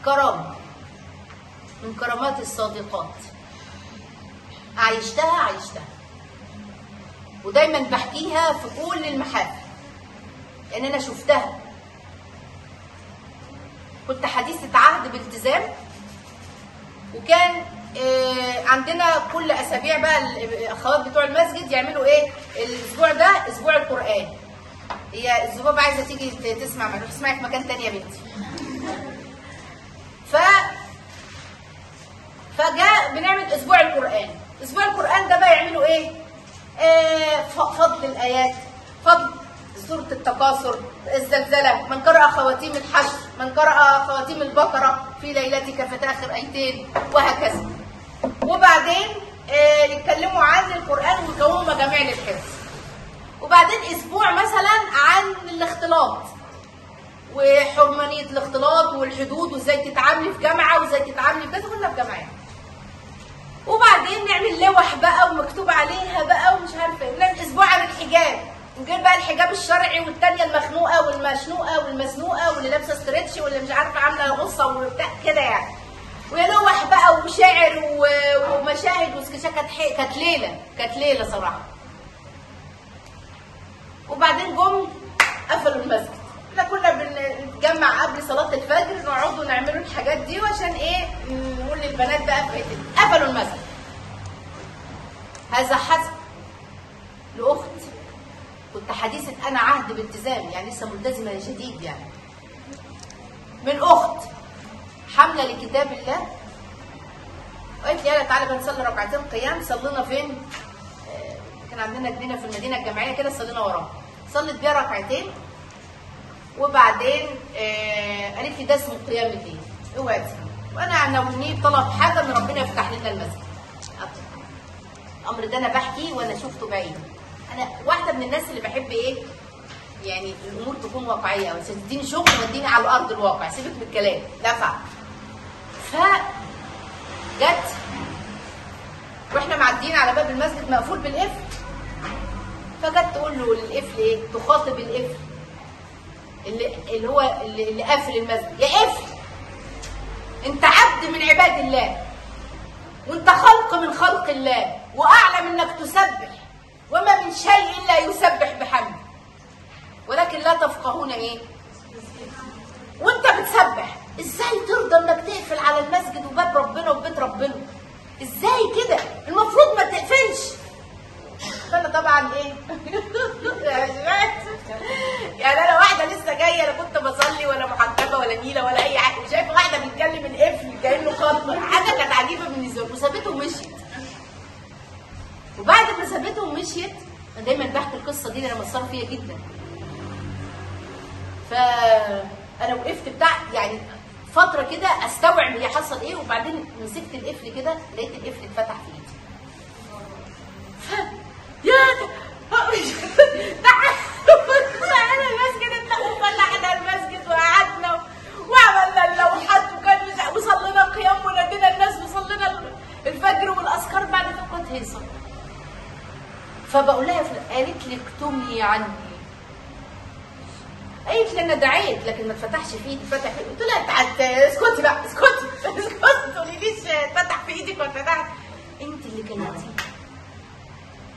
كرامة من كرامات الصادقات عايشتها ودايما بحكيها في كل المحافل لان انا شفتها. كنت حديثة عهد بالتزام، وكان عندنا كل اسابيع بقى الاخوات بتوع المسجد يعملوا ايه؟ الاسبوع ده اسبوع القرآن. هي الذبابة عايزة تيجي تسمع، ما تسمعي في مكان تاني يا بنتي. فجاء بنعمل اسبوع القرآن. اسبوع القرآن ده بقى يعملوا ايه؟ فضل الايات، فضل سورة التكاثر، الزلزلة، من قرأ خواتيم الحشر، من قرأ خواتيم البقرة في ليلتك في آخر آيتين، وهكذا. وبعدين يتكلموا عن القرآن ويكونوا مجاميع للحفظ. وبعدين اسبوع مثلا عن الاختلاط وحرمانية الاختلاط والحدود وازاي تتعاملي في جامعة وازاي تتعاملي في كذا، كلنا في جامعات. وبعدين نعمل لوح بقى ومكتوب عليها بقى ومش عارفه ايه. نعمل اسبوع عن الحجاب، نجيب بقى الحجاب الشرعي والتانيه المخنوقه والمشنوقه والمزنوقه واللي لابسه ستريتش واللي مش عارفه عامله غصه وبتاع كده يعني. ويلوح بقى وشعر ومشاهد وسكتشات. كانت ليله صراحه. وبعدين جم قفلوا المسجد. احنا كنا بنتجمع قبل صلاه الفجر نقعدوا نعملوا الحاجات دي، وعشان ايه؟ نقول للبنات بقى قفلوا المسجد. هذا حسب لاخت كنت حديثه انا عهد بالتزام، يعني لسه ملتزمه جديد يعني، من اخت حامله لكتاب الله، وقالت لي يلا تعالى بقى نصلي ركعتين قيام. صلينا فين؟ كان عندنا جنينه في المدينه الجامعيه كده، صلينا وراها. صلت بيها ركعتين وبعدين قالت لي ده اسمه قيام الليل، اوعي تسيبيه. وانا ناوي طلب حاجه ان ربنا يفتح لنا المسجد. الامر ده انا بحكي وانا شفته بعيد. انا واحده من الناس اللي بحب ايه؟ يعني الامور تكون واقعيه، بس تديني شغل وديني على الارض الواقع، سيبك من الكلام ده. جت واحنا معديين على باب المسجد مقفول بالقفل، فجت تقول له للقفل ايه؟ تخاطب القفل اللي هو اللي قافل المسجد: يا قفل، انت عبد من عباد الله، وانت خلق من خلق الله، واعلم انك تسبح، وما من شيء الا يسبح بحمده، ولكن لا تفقهون ايه؟ وانت بتسبح، ازاي ترضى انك تقفل على المسجد وباب ربنا وبيت ربنا؟ ازاي كده؟ المفروض ما تقفلش. فانا طبعا ايه؟ يعني انا واحده لسه جايه، لا كنت بصلي ولا محجبه ولا نيله ولا اي حاجه، وشايفه واحده بتكلم القفل كانه خطر، حاجه كانت عجيبه بالنسبه لي، وسابته ومشيت. وبعد ما سابته ومشيت، انا دايما بحكي القصه دي لان مأثره فيا جدا. فانا وقفت بتاع يعني فتره كده استوعب هي حصل ايه، وبعدين مسكت القفل كده لقيت القفل اتفتح في ايدي. يا تعالى المسجد، انت وفلحنا المسجد وقعدنا وعملنا اللوحات وصلينا قيام ونادينا الناس وصلينا الفجر والاذكار بعد فقط هيصه. فبقول لها قالت لي اكتمي عني. قالت لي انا دعيت لكن ما اتفتحش في ايدي، اتفتح في ايدي. قلت لها اسكتي بقى، اسكتي ما تقوليليش اتفتح في ايدك ولا فتحت. انت اللي كلمتي.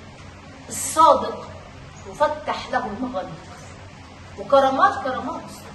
الصادق يفتح له المغاليق، وكرامات